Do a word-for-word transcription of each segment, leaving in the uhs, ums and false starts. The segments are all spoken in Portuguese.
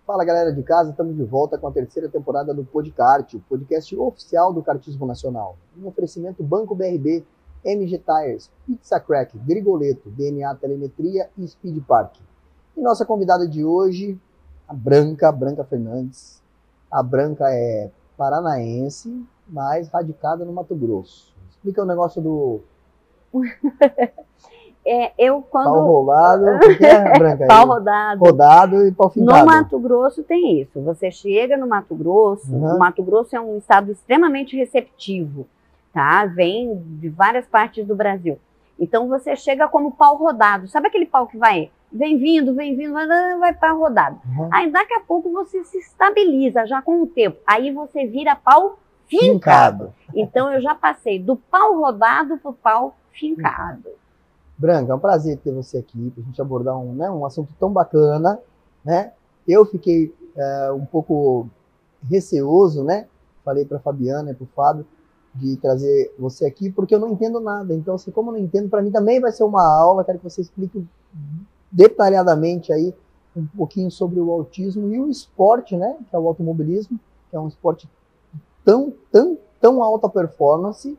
Fala galera de casa, estamos de volta com a terceira temporada do Podcast, o podcast oficial do kartismo nacional. Um oferecimento Banco B R B, M G Tires, Pizza Crack, Grigoleto, D N A Telemetria e Speed Park. E nossa convidada de hoje, a Branca, Branca Fernandes. A Branca é paranaense, mas radicada no Mato Grosso. Explica o negócio do... É, eu quando... Pau rolado, o que é, Branca? Pau rodado. Rodado e pau fincado. No Mato Grosso tem isso. Você chega no Mato Grosso, Uhum. o Mato Grosso é um estado extremamente receptivo, tá? Vem de várias partes do Brasil. Então você chega como pau rodado. Sabe aquele pau que vai, vem vindo, vem vindo, vai, vai pau rodado. Uhum. Aí daqui a pouco você se estabiliza já com o tempo. Aí você vira pau fincado. fincado. Então eu já passei do pau rodado pro pau fincado. Branca, é um prazer ter você aqui, para a gente abordar um, né, um assunto tão bacana, né? Eu fiquei é, um pouco receoso, né? Falei para a Fabiana e para o Fábio de trazer você aqui, porque eu não entendo nada. Então, assim, como eu não entendo, para mim também vai ser uma aula. Quero que você explique detalhadamente aí um pouquinho sobre o autismo e o esporte, né? Que é o automobilismo, que é um esporte tão, tão, tão alta performance.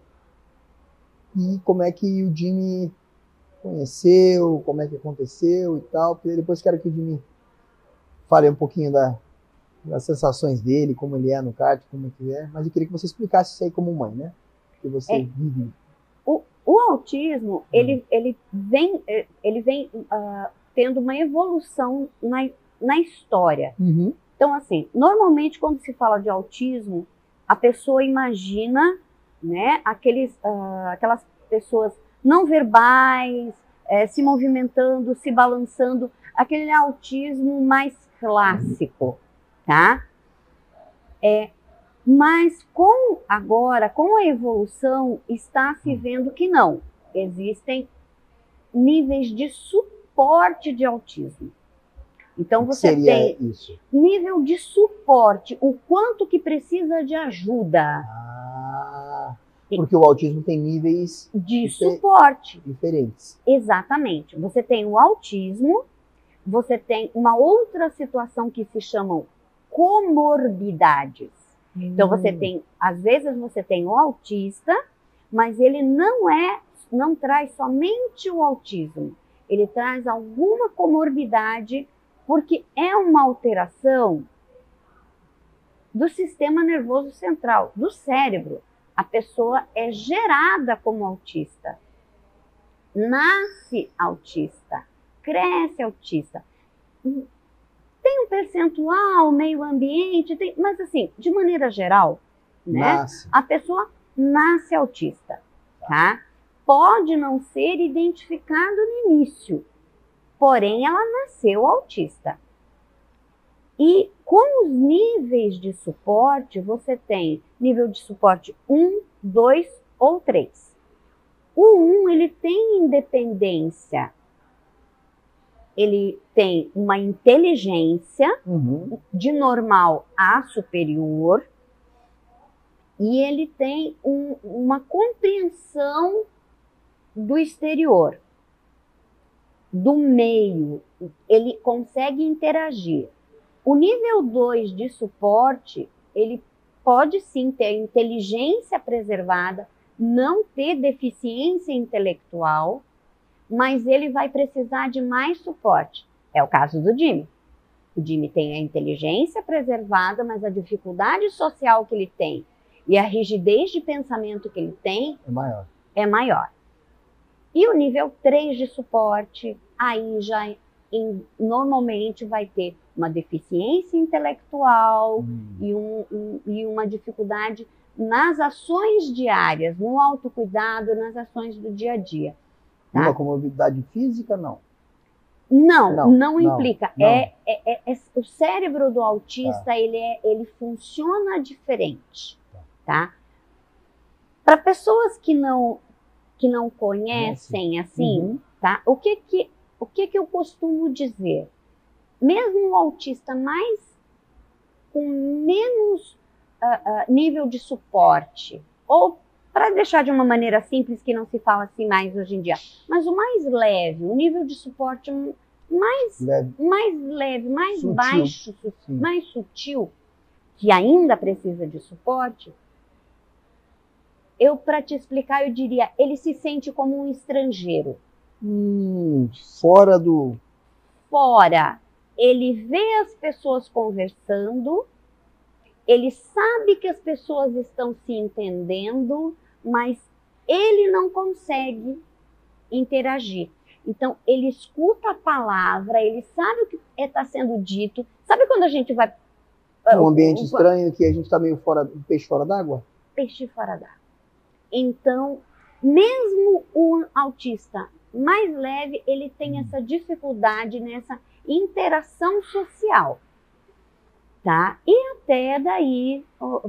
E como é que o Jimmy conheceu, como é que aconteceu e tal, porque depois quero que o Jimmy fale um pouquinho da, das sensações dele, como ele é no kart, como é que é, mas eu queria que você explicasse isso aí como mãe, né? Que você é, vive. O, o autismo, hum. ele, ele vem, ele vem uh, tendo uma evolução na, na história. Uhum. Então, assim, normalmente quando se fala de autismo, a pessoa imagina, né, aqueles, uh, aquelas pessoas não verbais, é, se movimentando, se balançando, aquele autismo mais clássico, tá? É, mas com agora, com a evolução, está se vendo que não. Existem níveis de suporte de autismo. Então o que você seria tem isso? Nível de suporte, o quanto que precisa de ajuda. Ah. Porque o autismo tem níveis de difer suporte. diferentes. Exatamente. Você tem o autismo, você tem uma outra situação que se chamam comorbidades. Hum. Então você tem, às vezes você tem o autista, mas ele não é, não traz somente o autismo. Ele traz alguma comorbidade, porque é uma alteração do sistema nervoso central, do cérebro. A pessoa é gerada como autista, nasce autista, cresce autista. Tem um percentual, meio ambiente, tem, mas assim, de maneira geral, né, Nasce. a pessoa nasce autista, tá? Pode não ser identificado no início, porém ela nasceu autista. E com os níveis de suporte, você tem nível de suporte um, dois ou três. O um, ele tem independência, ele tem uma inteligência uhum. de normal a superior e ele tem um, uma compreensão do exterior, do meio, ele consegue interagir. O nível dois de suporte, ele pode sim ter inteligência preservada, não ter deficiência intelectual, mas ele vai precisar de mais suporte. É o caso do Jimmy. O Jimmy tem a inteligência preservada, mas a dificuldade social que ele tem e a rigidez de pensamento que ele tem é maior. É maior. E o nível três de suporte, aí já em, normalmente vai ter uma deficiência intelectual hum. e, um, um, e uma dificuldade nas ações diárias, no autocuidado, nas ações do dia a dia. Tá? Uma comorbidade física, não? Não, não, não, não implica. Não. É, é, é, é, o cérebro do autista, tá. ele, é, ele funciona diferente. Tá? Para pessoas que não, que não conhecem, assim, uhum. tá? o, que, que, o que, que eu costumo dizer? Mesmo o autista mais com menos uh, uh, nível de suporte, ou para deixar de uma maneira simples, que não se fala assim mais hoje em dia, mas o mais leve, o nível de suporte mais leve, mais, leve, mais sutil. baixo, su- Sim. mais sutil, que ainda precisa de suporte, eu, para te explicar, eu diria, ele se sente como um estrangeiro. Hum, fora do... Fora, ele vê as pessoas conversando, ele sabe que as pessoas estão se entendendo, mas ele não consegue interagir. Então, ele escuta a palavra, ele sabe o que está sendo dito. Sabe quando a gente vai... Um ambiente estranho que a gente está meio fora, um peixe fora d'água? Peixe fora d'água. Então, mesmo o autista mais leve, ele tem essa dificuldade nessa interação social, tá? E até daí,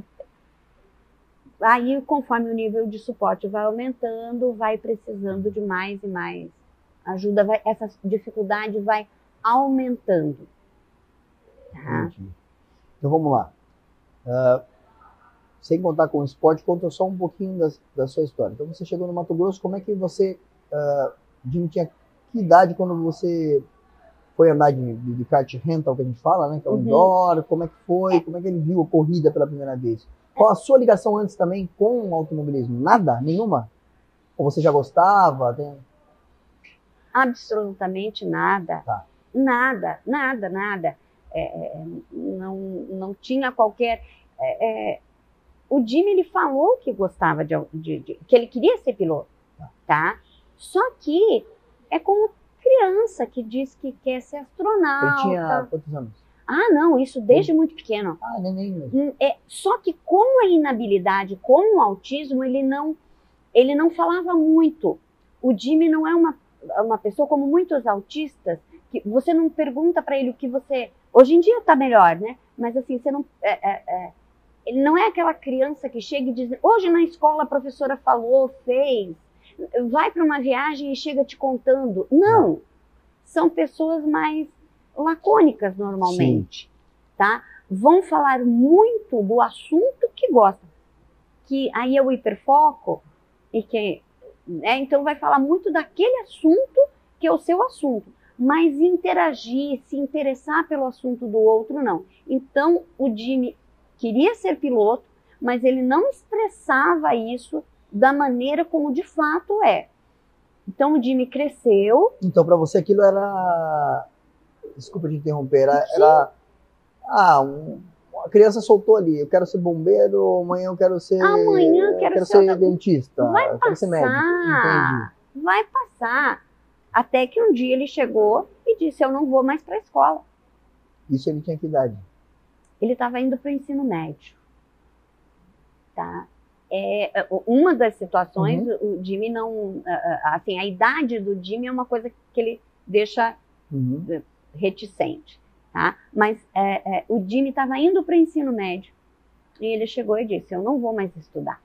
aí conforme o nível de suporte vai aumentando, vai precisando de mais e mais ajuda, vai, essa dificuldade vai aumentando, tá? Entendi. Então vamos lá. Uh, sem contar com o esporte, conta só um pouquinho da, da sua história. Então você chegou no Mato Grosso, como é que você... Uh, Jimmy tinha que idade quando você foi andar de, de, de kart rental, que a gente fala, né? Que é o Uhum. indoor, como é que foi? Como é que ele viu a corrida pela primeira vez? Qual a sua ligação antes também com o automobilismo? Nada? Nenhuma? Ou você já gostava? Tem... Absolutamente nada. Tá. Nada, nada, nada. É, não, não tinha qualquer... É, é, o Jimmy, ele falou que gostava de, de, de... que ele queria ser piloto, tá? Só que é como criança que diz que quer ser astronauta. Ele tinha quantos anos? Ah, não, isso desde muito pequeno. Ah, neném mesmo. É, só que com a inabilidade, com o autismo, ele não, ele não falava muito. O Jimmy não é uma, uma pessoa como muitos autistas, que você não pergunta para ele o que você... Hoje em dia tá melhor, né? Mas assim, você não... É, é, é, ele não é aquela criança que chega e diz, hoje na escola a professora falou, fez... vai para uma viagem e chega te contando. Não, são pessoas mais lacônicas normalmente, Sim. tá? Vão falar muito do assunto que gostam, que aí é o hiperfoco, e que, né, então vai falar muito daquele assunto que é o seu assunto, mas interagir, se interessar pelo assunto do outro, não. Então o Jimmy queria ser piloto, mas ele não expressava isso da maneira como de fato é. Então o Jimmy cresceu. Então para você aquilo era, desculpa te interromper, era, era ah, um, a criança soltou ali, eu quero ser bombeiro, amanhã eu quero ser, amanhã eu quero, quero ser, ser dentista, vai eu quero ser médico. Entendi. Vai passar. Até que um dia ele chegou e disse, eu não vou mais para a escola. Isso ele tinha que idade? Ele estava indo para o ensino médio, tá? É, uma das situações, uhum. o Jimmy não, assim, a idade do Jimmy é uma coisa que ele deixa uhum. reticente, tá? Mas é, é, o Jimmy estava indo para o ensino médio e ele chegou e disse, eu não vou mais estudar.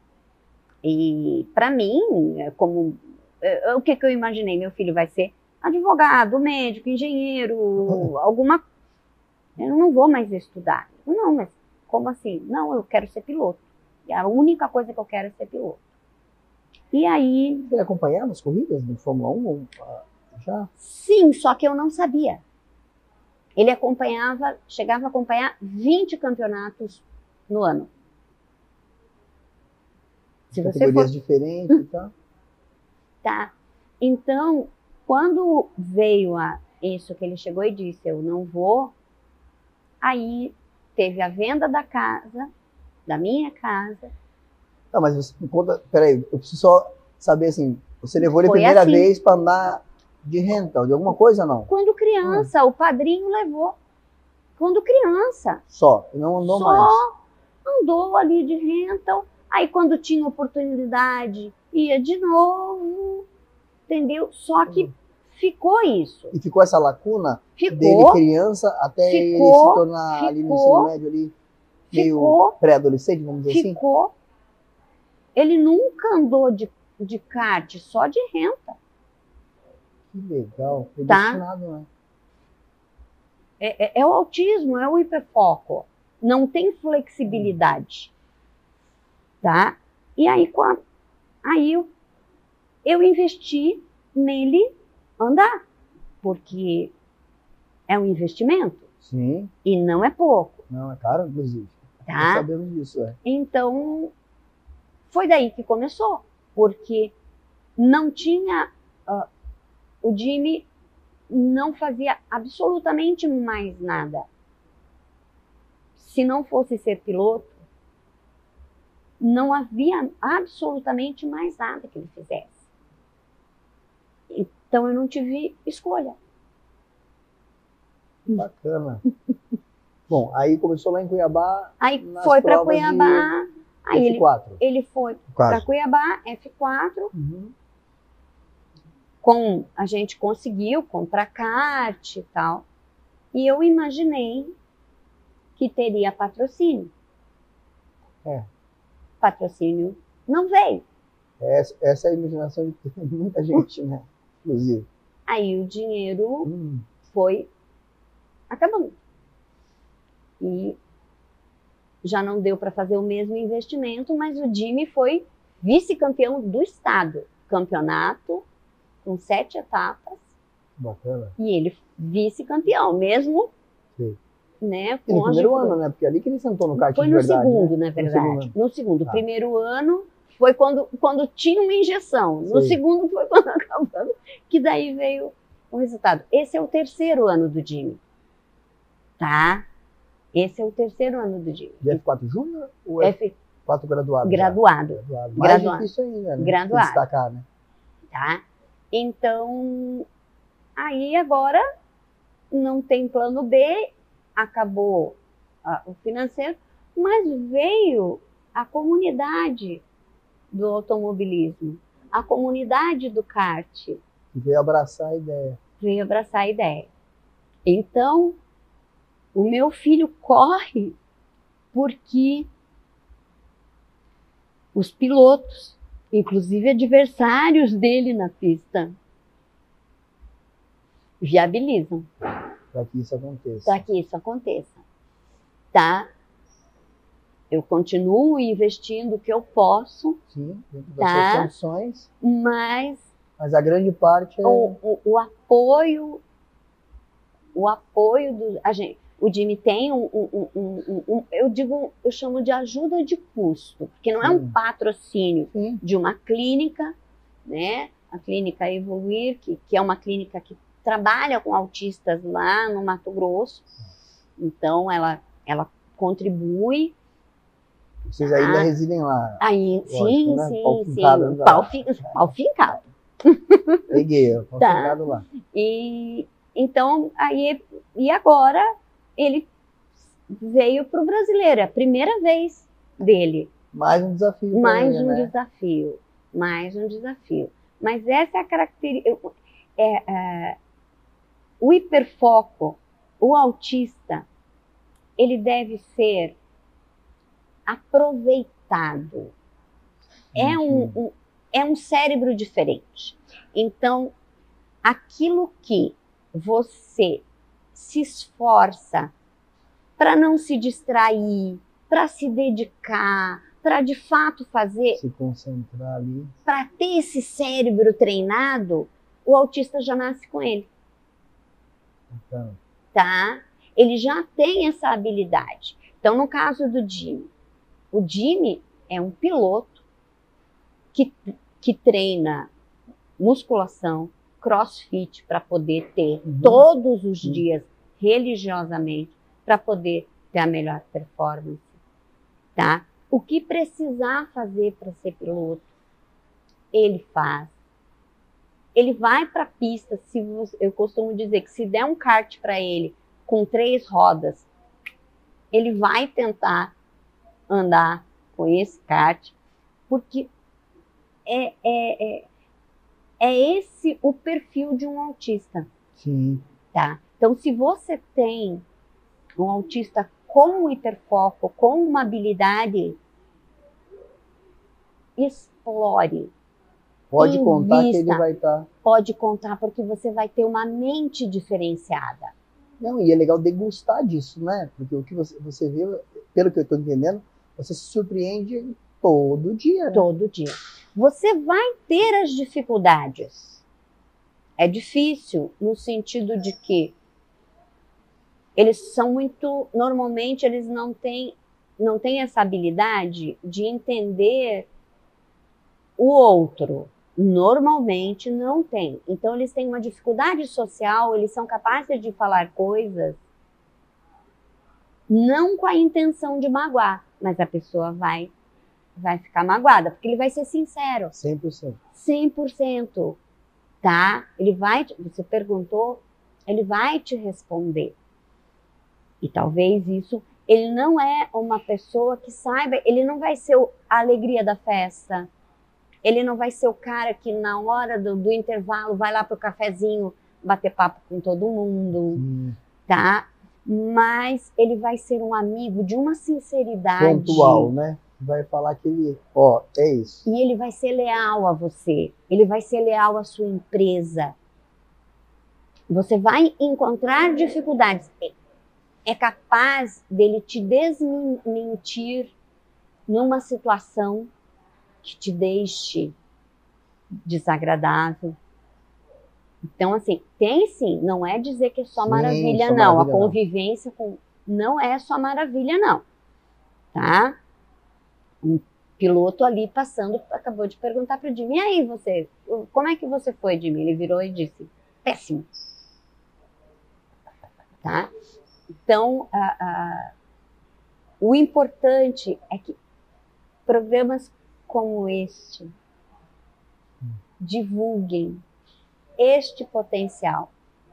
E para mim, como é, o que, que eu imaginei? Meu filho vai ser advogado, médico, engenheiro, uhum. alguma... Eu não vou mais estudar. Não, mas como assim? Não, eu quero ser piloto. E a única coisa que eu quero é ser piloto. E aí... Ele acompanhava as corridas de Fórmula um? Já? Sim, só que eu não sabia. Ele acompanhava, chegava a acompanhar vinte campeonatos no ano. Se categorias for... diferentes e tal. Tá. Então, quando veio a isso que ele chegou e disse, eu não vou, aí teve a venda da casa, da minha casa. Não, mas você conta, peraí, eu preciso só saber assim, você levou ele a primeira assim. vez para andar de rental, de alguma coisa não? Quando criança, hum. o padrinho levou. Quando criança. Só, não andou só mais? Só andou ali de rental, aí quando tinha oportunidade, ia de novo, entendeu? Só que hum. ficou isso. E ficou essa lacuna ficou, dele criança até ficou, ele se tornar ficou, ali no ensino médio ali? Meio pré-adolescente, vamos dizer assim? Ficou. Ele nunca andou de, de kart, só de renta. Que legal. Foi tá? destinado, né? É, é, é o autismo, é o hiperfoco. Não tem flexibilidade. Tá? E aí, aí eu, eu investi nele andar. porque é um investimento. Sim. E não é pouco. Não, é caro, inclusive. Tá? Nós sabemos disso, é. Então, foi daí que começou. Porque não tinha... Uh, o Jimmy não fazia absolutamente mais nada. Se não fosse ser piloto, não havia absolutamente mais nada que ele fizesse. Então eu não tive escolha. Bacana. Bom, aí começou lá em Cuiabá. Aí foi para Cuiabá. Aí F quatro. ele, ele foi para Cuiabá, F quatro. Uhum. Com, a gente conseguiu comprar kart e tal. E eu imaginei que teria patrocínio. É. Patrocínio não veio. Essa, essa é a imaginação de muita gente, né? Inclusive. Aí o dinheiro hum. foi acabando. E já não deu para fazer o mesmo investimento, mas o Jimmy foi vice-campeão do estado. Campeonato com sete etapas. Bacana. E ele vice-campeão, mesmo. Sim. Né, no primeiro ano, né? Porque ali que ele sentou no kart foi de no verdade. Segundo, né? na verdade. No segundo. No segundo. Tá. Primeiro ano foi quando, quando tinha uma injeção. No Sim. segundo foi quando acabando, que daí veio o resultado. Esse é o terceiro ano do Jimmy. Tá? Esse é o terceiro ano do Jimmy. De F quatro Júnior ou F quatro graduado? Graduado. Graduado. Mais Graduado. difícil ainda, né? Graduado. Destacar, né? Tá? Então, aí agora não tem plano B, acabou ah, o financeiro, mas veio a comunidade do automobilismo, a comunidade do kart. E veio abraçar a ideia. Veio abraçar a ideia. Então, o meu filho corre porque os pilotos, inclusive adversários dele na pista, viabilizam. Para que isso aconteça. Para que isso aconteça. Tá? Eu continuo investindo o que eu posso. Sim, dentro das tá? suas condições. Mas, mas a grande parte é... o, o, o apoio, o apoio do... A gente, o Jimmy tem um, um, um, um, um, eu digo, eu chamo de ajuda de custo, porque não Sim. é um patrocínio Sim. de uma clínica, né? A clínica Evoluir, que, que é uma clínica que trabalha com autistas lá no Mato Grosso. Então, ela, ela contribui. Vocês ainda ah, residem lá? Aí, lógico, sim, né? sim, pau sim. Fincado, pau, fi, pau fincado. Peguei, pau tá. fincado lá. E, então, aí, e agora, ele veio para o brasileiro. É a primeira vez dele. Mais um desafio. Mais ele, um né? desafio. Mais um desafio. Mas essa é a característica... É, é, o hiperfoco, o autista, ele deve ser aproveitado. É um, um, é um cérebro diferente. Então, aquilo que você se esforça para não se distrair, para se dedicar, para de fato fazer, se concentrar ali, para ter esse cérebro treinado, o autista já nasce com ele. Então. Tá? Ele já tem essa habilidade. Então, no caso do Jimmy, o Jimmy é um piloto que, que treina musculação, crossfit, para poder ter uhum. todos os uhum. dias, religiosamente, para poder ter a melhor performance. Tá? O que precisar fazer para ser piloto, ele faz. Ele vai para a pista, se você, eu costumo dizer que se der um kart para ele com três rodas, ele vai tentar andar com esse kart, porque é, é, é, é esse o perfil de um autista. Sim. Tá? Então, se você tem um autista com hiperfoco, com uma habilidade, explore. Pode contar que ele vai estar... Tá... Pode contar, porque você vai ter uma mente diferenciada. Não, e é legal degustar disso, né? Porque o que você, você vê, pelo que eu estou entendendo, você se surpreende todo dia. Né? Todo dia. Você vai ter as dificuldades. É difícil no sentido de que eles são muito, normalmente eles não têm, não têm essa habilidade de entender o outro. Normalmente não tem. Então eles têm uma dificuldade social, eles são capazes de falar coisas não com a intenção de magoar, mas a pessoa vai, vai ficar magoada, porque ele vai ser sincero. cem por cento. cem por cento, tá? Ele vai, você perguntou, ele vai te responder. E talvez isso, ele não é uma pessoa que saiba, ele não vai ser a alegria da festa, ele não vai ser o cara que na hora do, do intervalo vai lá pro cafezinho bater papo com todo mundo, hum. tá? Mas ele vai ser um amigo de uma sinceridade. Pontual, né? Vai falar que ele, ó, é isso. E ele vai ser leal a você, ele vai ser leal à sua empresa. Você vai encontrar dificuldades. É capaz dele te desmentir numa situação que te deixe desagradável. Então, assim, tem sim, não é dizer que é só sim, maravilha, só não. Maravilha, a convivência não. Com, não é só maravilha, não. Tá? Um piloto ali passando, acabou de perguntar para o Jimmy, e aí você, como é que você foi, Jimmy? Ele virou e disse, péssimo. Tá? Então, a, a, o importante é que programas como este divulguem este potencial.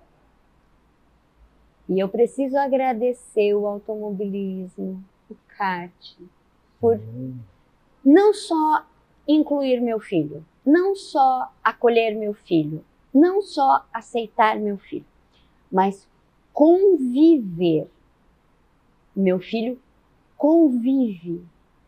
E eu preciso agradecer o automobilismo, o kart, por uhum. não só incluir meu filho, não só acolher meu filho, não só aceitar meu filho, mas conviver. Meu filho convive.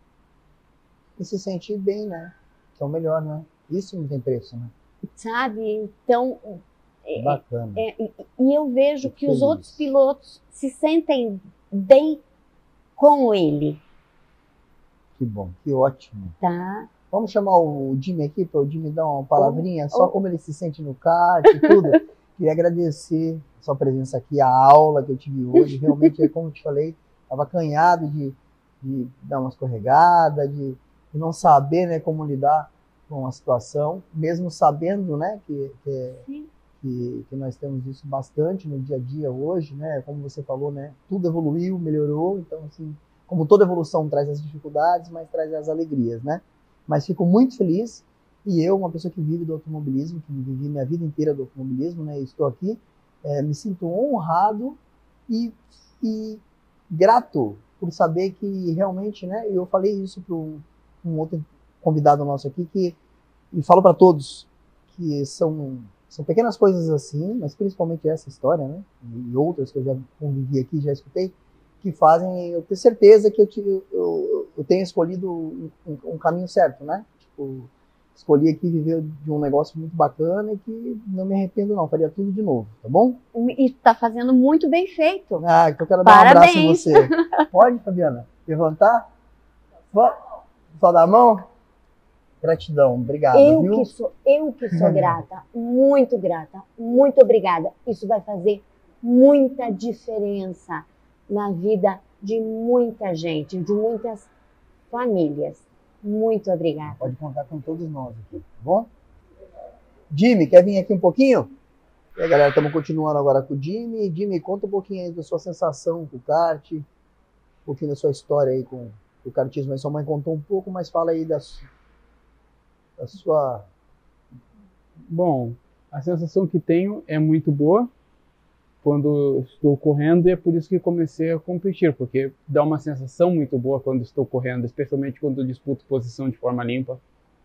E se sentir bem, né? Que é o melhor, né? Isso não tem preço, né? Sabe? Então, bacana. É, é, e eu vejo que, que os outros pilotos se sentem bem com ele. Que bom, que ótimo. Tá. Vamos chamar o Jimmy aqui para o Jimmy dar uma palavrinha, oh, só oh. como ele se sente no kart e tudo. Queria agradecer a sua presença aqui, a aula que eu tive hoje. Realmente, como eu te falei, estava acanhado de, de dar uma escorregada, de, de não saber, né, como lidar com a situação, mesmo sabendo, né, que, que, que, que nós temos isso bastante no dia a dia hoje, né, como você falou, né, tudo evoluiu, melhorou, então, assim, como toda evolução traz as dificuldades, mas traz as alegrias, né, mas fico muito feliz, e eu, uma pessoa que vive do automobilismo, que vivi minha vida inteira do automobilismo, né, estou aqui, é, me sinto honrado e, e grato por saber que realmente, né, eu falei isso para um, um outro convidado nosso aqui, que, e falo para todos que são, são pequenas coisas assim, mas principalmente essa história, né, e outras que eu já convivi aqui, já escutei, que fazem eu ter certeza que eu, eu, eu, eu tenho escolhido um, um caminho certo, né, tipo, escolhi aqui viver de um negócio muito bacana e que não me arrependo não, faria tudo de novo, tá bom? E tá fazendo muito bem feito. Ah, então eu quero dar Parabéns. um abraço em você. Pode, Fabiana? Levantar? Só dar a mão? Gratidão, obrigado, eu viu? Que sou, eu que sou grata, muito grata, muito obrigada. Isso vai fazer muita diferença na vida de muita gente, de muitas famílias. Muito obrigada. Pode contar com todos nós aqui, tá bom? Jimmy, quer vir aqui um pouquinho? E aí, galera, estamos continuando agora com o Jimmy. Jimmy, conta um pouquinho aí da sua sensação com o kart, um pouquinho da sua história aí com o kartismo. A sua mãe contou um pouco, mas fala aí da, da sua... Bom, a sensação que tenho é muito boa quando estou correndo, e é por isso que comecei a competir, porque dá uma sensação muito boa quando estou correndo, especialmente quando disputo posição de forma limpa.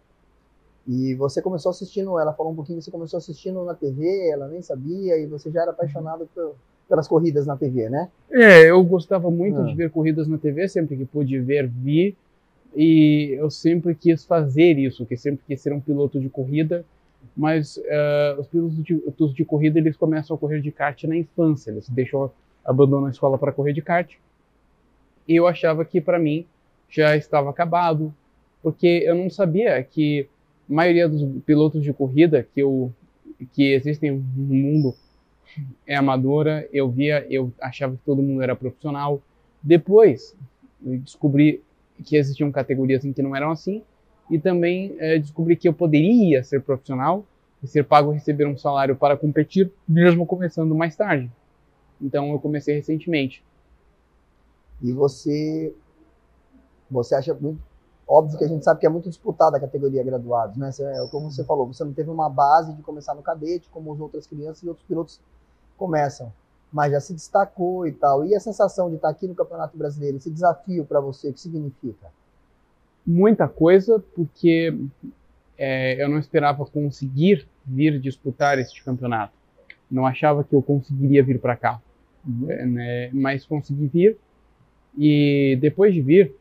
E você começou assistindo, ela falou um pouquinho, você começou assistindo na T V, ela nem sabia, e você já era apaixonado por, pelas corridas na T V, né? É, eu gostava muito ah. de ver corridas na T V, sempre que pude ver, vi, e eu sempre quis fazer isso, que sempre quis ser um piloto de corrida. Mas uh, os pilotos de, de corrida, eles começam a correr de kart na infância, eles deixam, abandonam a escola para correr de kart, e eu achava que para mim já estava acabado, porque eu não sabia que a maioria dos pilotos de corrida que eu que existem um mundo é amadora, eu via, eu achava que todo mundo era profissional. Depois, eu descobri que existiam categorias em que não eram assim, e também é, descobri que eu poderia ser profissional e ser pago a receber um salário para competir, mesmo começando mais tarde. Então, eu comecei recentemente. E você, você acha muito óbvio que a gente sabe que é muito disputada a categoria graduados, né? Você, como você falou, você não teve uma base de começar no cadete, como as outras crianças e outros pilotos começam, mas já se destacou e tal. E a sensação de estar aqui no Campeonato Brasileiro, esse desafio para você, o que significa? Muita coisa, porque é, eu não esperava conseguir vir disputar este campeonato. Não achava que eu conseguiria vir para cá, uhum. é, né? Mas consegui vir. E depois de vir,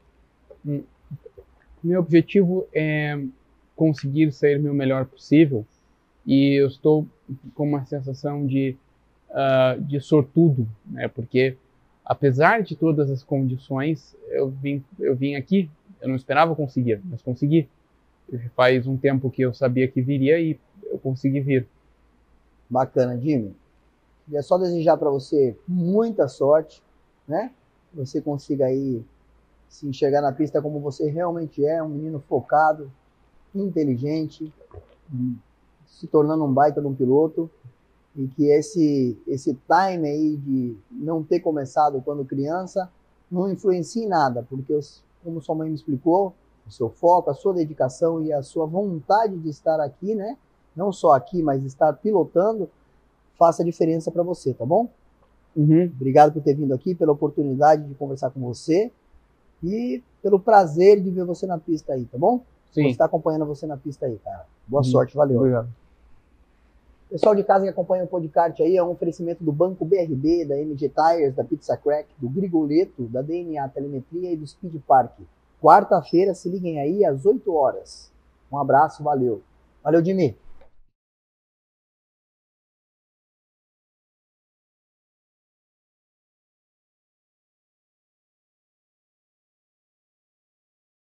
meu objetivo é conseguir sair meu melhor possível. E eu estou com uma sensação de, uh, de sortudo, né? Porque apesar de todas as condições, eu vim, eu vim aqui, eu não esperava conseguir, mas consegui. Faz um tempo que eu sabia que viria e eu consegui vir. Bacana, Jimmy. Queria só desejar para você muita sorte, né? Que você consiga aí se enxergar na pista como você realmente é, um menino focado, inteligente, se tornando um baita de um piloto, e que esse, esse time aí de não ter começado quando criança não influencia em nada, porque, os, como sua mãe me explicou, o seu foco, a sua dedicação e a sua vontade de estar aqui, né? Não só aqui, mas estar pilotando, faça a diferença para você, tá bom? Uhum. Obrigado por ter vindo aqui, pela oportunidade de conversar com você e pelo prazer de ver você na pista aí, tá bom? Sim. Vou estar acompanhando você na pista aí, cara. Boa uhum. sorte, valeu. Obrigado. Pessoal de casa que acompanha o podcast aí, é um oferecimento do Banco B R B, da M G Tires, da Pizza Crack, do Grigoleto, da D N A Telemetria e do Speed Park. Quarta-feira, se liguem aí às oito horas. Um abraço, valeu. Valeu, Jimmy.